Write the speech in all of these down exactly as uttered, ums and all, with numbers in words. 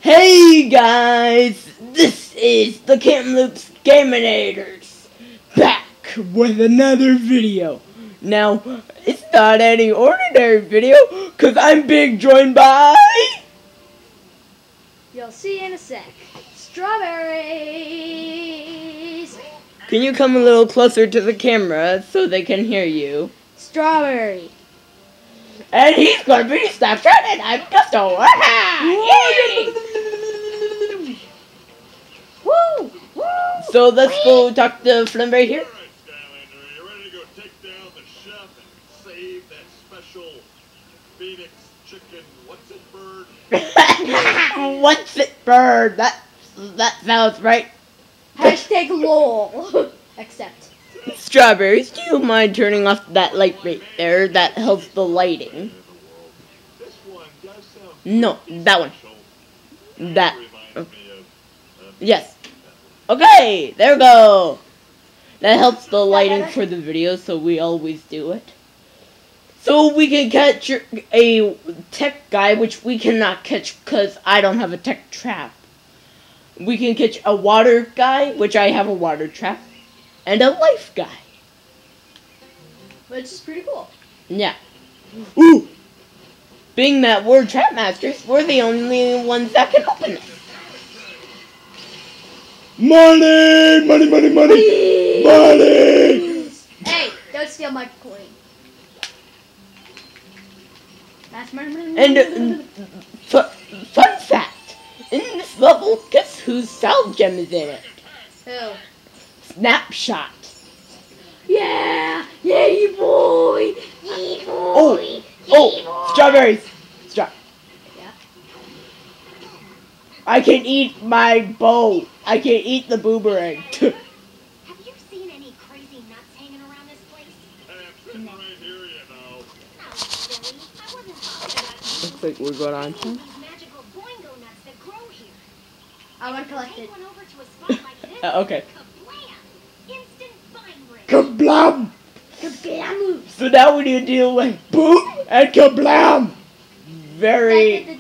Hey guys, this is the Kamloops Gaminators, back with another video. Now, it's not any ordinary video, cause I'm being joined by... You'll see in a sec. Strawberries! Can you come a little closer to the camera so they can hear you? Strawberry. And he's gonna be Snapchat and I'm Gusto. Woo! Woo! So let's go talk to Flynn right here. Alright, Skylander, are you ready to go take down the chef and save that special Phoenix chicken what's it bird? What's it, bird? That, that sounds right. Hashtag lol. Except. Strawberries, do you mind turning off that light right there? That helps the lighting. This one does sound No, that one. special. That. Reminds me of, uh, Yes. Okay, there we go. That helps the lighting for the video, so we always do it. So we can catch a tech guy, which we cannot catch because I don't have a tech trap. We can catch a water guy, which I have a water trap. And a life guy. Which is pretty cool. Yeah. Ooh! Being that we're trap masters, we're the only ones that can open it. Money! Money, money, money! Money! Hey, don't steal my coin. That's my And, uh, f fun fact, in this level, guess whose salve gem is in it? Who? Snapshot. Yeah! Yay boy! Yay boy! Oh! Yay Oh! boy. Strawberries! Stra Yeah. I can eat my bow. I can eat the boomerang. Have you seen any crazy nuts hanging around this place? Hey, I'm sitting right here, you know. Oh, silly. I wasn't talking about you. Looks like we're going on. These magical boingo nuts that grow here. I want to collect Take it. one over to a spot like this. Uh, okay. Kablam! Instant vine ring. Kablam! Kablam! So now we need to deal with boom and kablam. Very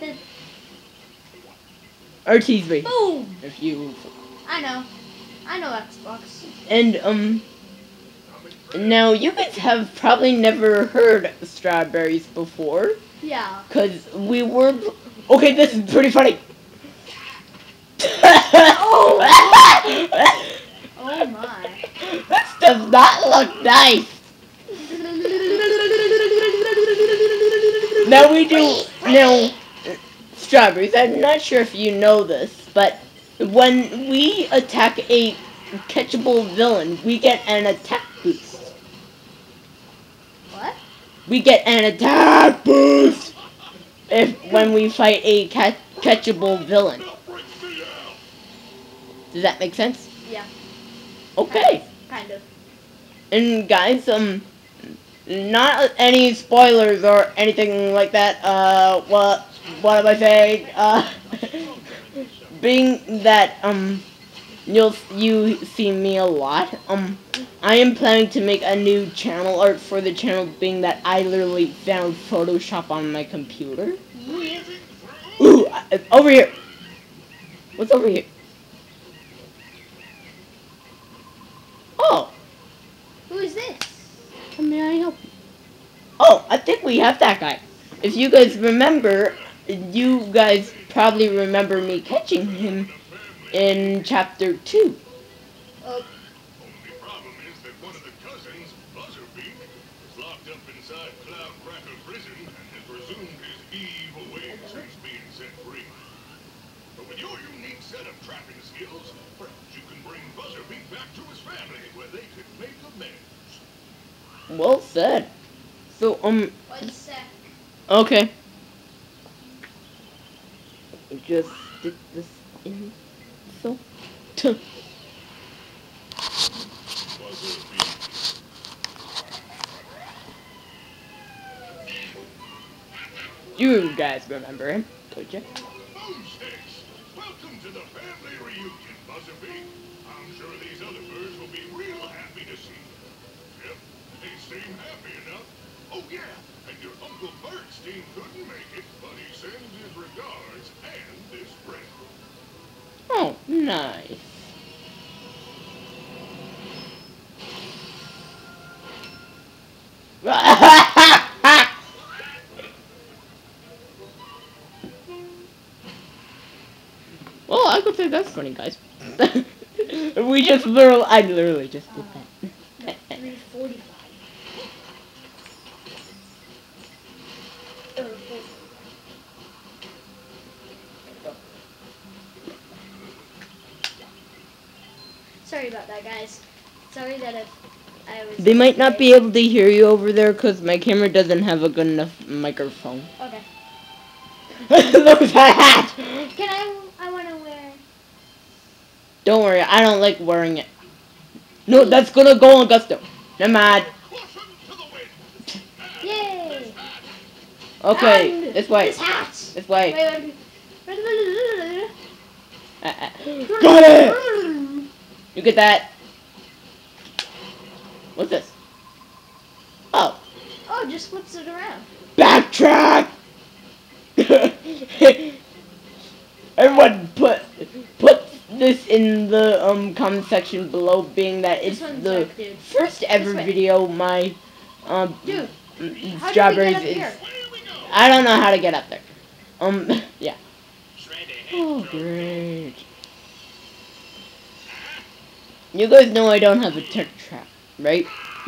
artistic. Boom! If you I know. I know Xbox. and um. Now you guys have probably never heard strawberries before, Yeah. cause we were. Okay, this is pretty funny. Oh! Oh my. This does not look nice. Now we do now strawberries. I'm not sure if you know this, but when we attack a catchable villain, we get an attack boost. What? We get an attack boost if when we fight a catch catchable villain. Does that make sense? Yeah. Okay. Kind of. And guys, um, not any spoilers or anything like that. Uh, what what am I saying? Uh, being that um, you'll you see me a lot. Um, I am planning to make a new channel art for the channel. Being that I literally found Photoshop on my computer. Ooh, uh, over here. What's over here? Oh. Who is this? How may I help you? Oh, I think we have that guy. If you guys remember, you guys probably remember me catching him in chapter two. Oh, Only problem is that one of the cousins, Buzzerbeak, is locked up inside Cloudcracker Prison and has resumed his evil ways since being set free. But with your unique set of trapping skills, perhaps you can bring Buzzerbeak back to his family where they could make amends. Well said. So, um, one sec. okay. Just stick this in. So, t Buzzerbeak. you guys remember him, don't you? Boomsticks! Welcome to the family reunion, Buzzerbeak. I'm sure these other birds will be real happy to see you. Yep, they seem happy enough. Oh yeah, and your Uncle Bert's team couldn't make it, but he sends his regards and this present. Nice. Well, I could say that's funny, guys. We just literally, I literally just did that. three forty-five. Or four. Sorry about that, guys. Sorry that if I was. They might not be able to hear you over there because my camera doesn't have a good enough microphone. Okay. Look at that! Can I? I want to wear. Don't worry, I don't like wearing it. No, that's gonna go on Gusto. Never mind. Yay! Okay, And this way. This hat. This way. Wait, wait. Uh, uh. Got it! You get that? What's this? Oh. Oh, just flips it around. Backtrack! Everyone put put this in the um comment section below, being that it's This one's the up, dude. first ever This way. video my um Dude, mm, how strawberries did we get is. up here? I don't know how to get up there. Um yeah. Oh great. You guys know I don't have a tech trap, right?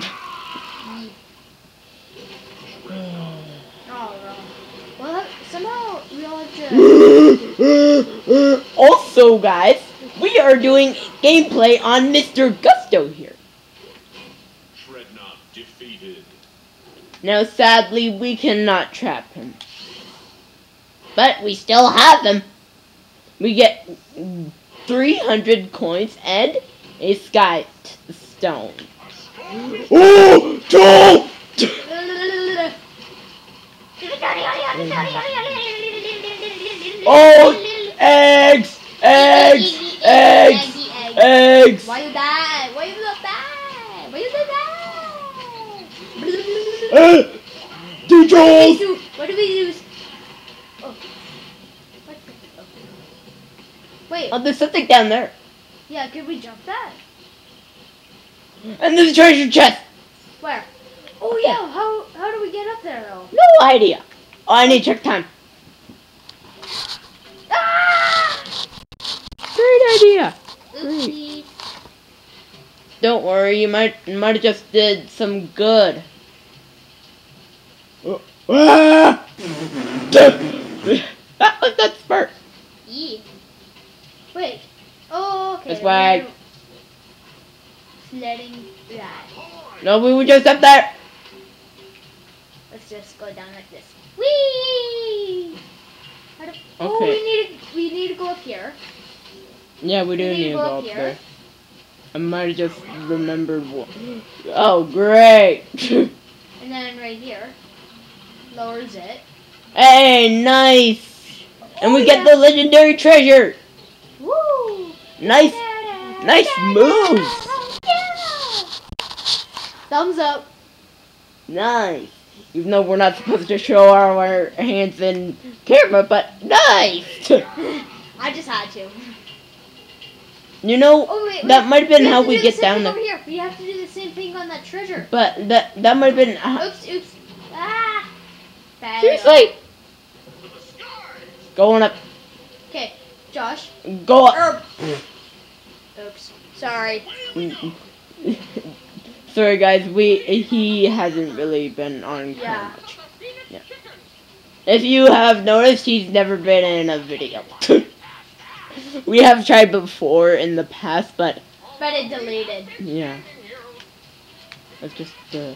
Oh, wrong. Well, somehow we all have to. Also, guys, we are doing gameplay on Mister Gusto here. Dreadnought defeated. Now, sadly, we cannot trap him. But we still have him. We get three hundred coins and a sky stone. Oh, Joel! Oh, eggs, eggs, eggs, eggs. Why you die? Why you not die? Why you not die? Uh, What do we Joel! do? What do we use? Oh. What the? Oh. Wait. Oh, there's something down there. Yeah, could we jump that? And there's a treasure chest. Where? Oh yeah. How how do we get up there though? No idea. Oh, I need check time. Ah! Great idea. Oopsie. Don't worry, you might might have just did some good. Oh, ah! That was that spurt. Yeah. Wait. Oh, okay. This way. Sledding ride. No, we were just up there. Let's just go down like this. Whee! How do, Oh, Okay. we need to, we need to go up here. Yeah, we do We need need to to go go up up here. there. I might have just remembered what. Oh, great. And then right here. Lowers it. Hey, nice. And we Oh, get yeah. the legendary treasure. Woo! Nice. Nice move. Yeah! Thumbs up. Nice. Even though we're not supposed to show our hands in camera, but nice. I just had to. You know, Oh wait, that wait. might have been We how have to we do get the same down thing there. Over here. We have to do the same thing on that treasure. But that that might have been. Uh, Oops, oops. Ah! Bad. seriously, going up, Okay, Josh. go up. Er, oops. Sorry. Sorry, guys. We he hasn't really been on camera Yeah. much. Yeah. If you have noticed, he's never been in a video. We have tried before in the past, but But it deleted. yeah. It's just uh.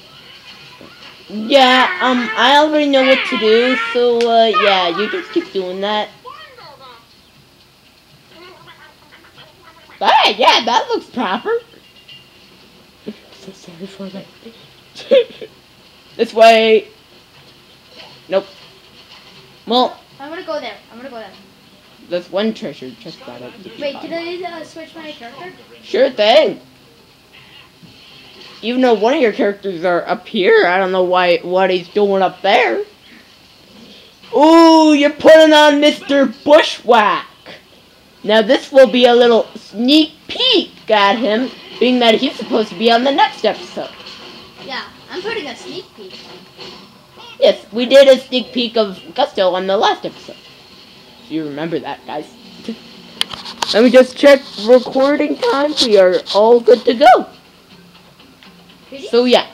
Yeah. Um. I already know what to do, so uh. Yeah. You just keep doing that. Hey, yeah, that looks proper. So sorry for that. This way. Nope. Well, I'm gonna go there. I'm gonna go there. there's one treasure chest that I Wait, can I uh, switch my character? Sure thing. Even though one of your characters are up here, I don't know why what he's doing up there. Ooh, you're putting on Mister Bushwhack. Now this will be a little sneak peek at him, being that he's supposed to be on the next episode. Yeah, I'm putting a sneak peek. Yes, we did a sneak peek of Gusto on the last episode. If you remember that, guys. Let me just check recording time. We are all good to go. Really? So yeah.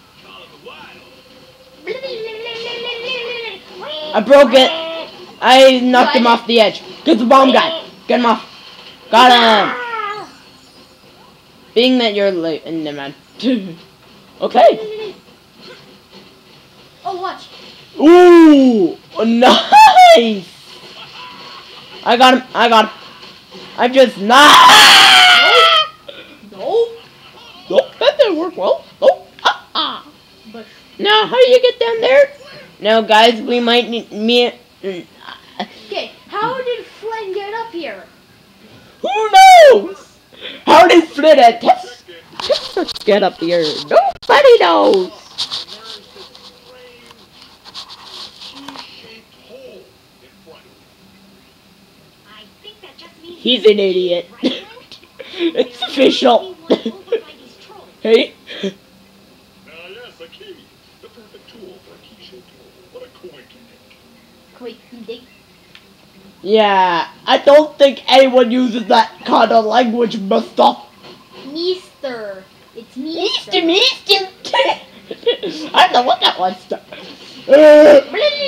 I broke it. I knocked him off the edge. Get the bomb guy. Get him off. Got him. Being that you're late, and never mind. Okay. Oh, watch. Ooh, nice. I got him. I got him. I just not. No. Nope, that didn't work well. Nope. Ah, ah. But Now, how do you get down there? Now, guys, we might need me. okay, how did Flynn get up here? Who knows? How did Flynn and Tess get up here? Nobody knows. I think that just means He's an idiot. right? It's official. Hey. Ah, yes, a key. The perfect tool for a key-shaped hole. What a coincidence. Quick, dig. Yeah, I don't think anyone uses that kind of language, mister. Meester. It's Meester. Meester, Meester. I don't know what that was. Uh,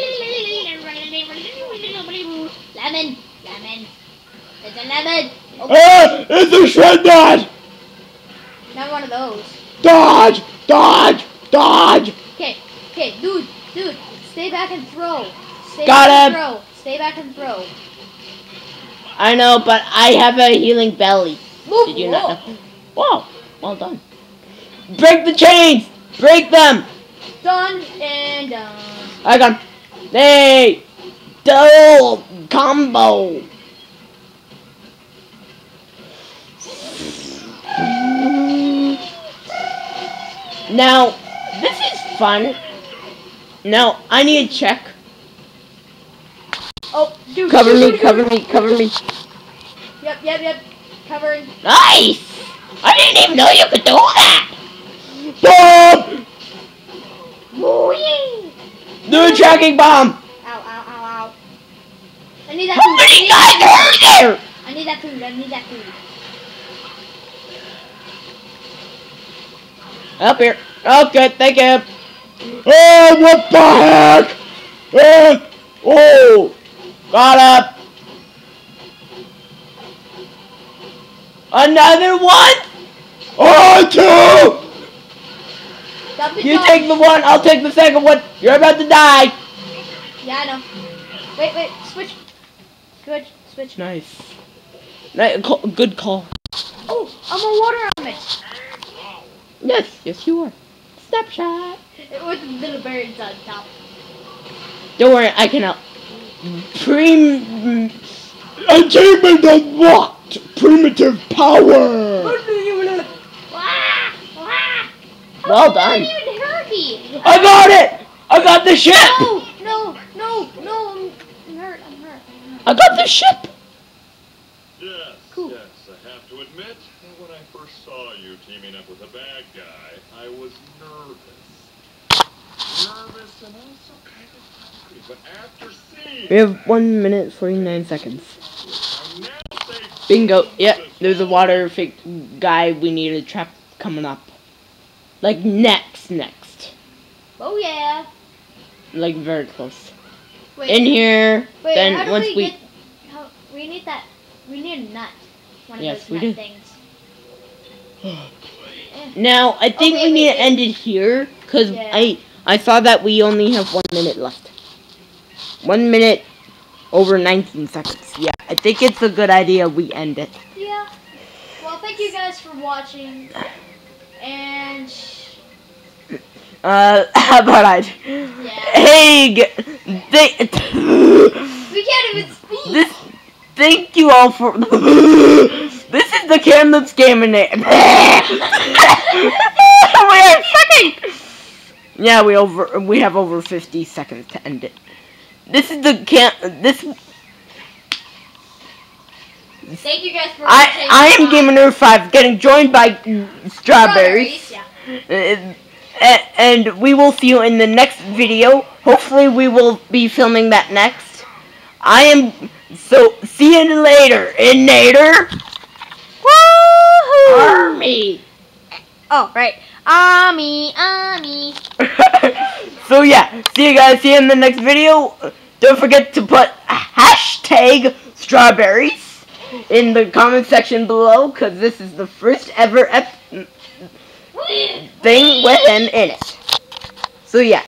Lemon. Lemon. It's a lemon. Oh, uh, it's a shred dodge. not one of those. Dodge, dodge, dodge. Okay, okay, dude, dude, stay back and throw. Stay Got back him. and throw. Stay back and throw. I know, but I have a healing belly. Move. Did you not know? Wow, well done. Break the chains. Break them. Done and done. I got him. Hey, double combo. Now, this is fun. Now, I need to check. Oh, dude. Cover dude, me, dude, cover dude. me, cover me. Yep, yep, yep. Covering. Nice! I didn't even know you could do that! Bomb! Whee! The tracking bomb! Ow, ow, ow, ow. I need that How food. many guys are there? I need that food. I need that food. Up here. Oh, good, thank you. Oh, what the heck? Oh, oh. Got up. Another one? Oh, two! Dump it You down. take the one, I'll take the second one. You're about to die. Yeah, I know. Wait, wait, switch. Good, switch. Nice. Nice. call- Good call. Oh, I'm a water element. Yes, yes you are. Snapshot. With little birds on top. Don't worry, I can help. Prim... Achievement unlocked! Primitive power! Wah, wah. Well How done. did that even hurt me? I got it! I got the ship! No, no, no, no, I'm, I'm hurt, I'm hurt, I'm hurt. I got the ship! Yes, Cool. yes, I have to admit, when I first saw you teaming up with a bad guy, I was nervous. Nervous and also kind of hungry, but after seeing We have one minute, forty-nine seconds. I now say Bingo. Yep, there's a water fake guy we need a trap coming up. Like next, next. Oh yeah. Like very close. Wait, In here, wait, then how do once we, we... get, how, we need that, we need a nut. One of Yes, those we nut do. things. Now, I think Okay, we need wait, to wait. end it here, because Yeah. I, I saw that we only have one minute left. One minute over nineteen seconds. Yeah, I think it's a good idea we end it. Yeah. Well, thank you guys for watching. And Uh, how about I... yeah, Hey, g- th- we can't even speak. this, thank you all for... This is the Camlet's Gaming It. We are sucking! Yeah, we over, we have over fifty seconds to end it. This is the cam, this... Thank you guys for I watching. I am um, Gamer Nerd five, getting joined by Strawberries. Yeah. Uh, a- and we will see you in the next video. Hopefully we will be filming that next. I am, so see you later, in Nader. Woohoo! Army. Oh, right. Army, army. So yeah, see you guys, see you in the next video. Don't forget to put hashtag strawberries in the comment section below, because this is the first ever ep thing with an in it. So yeah.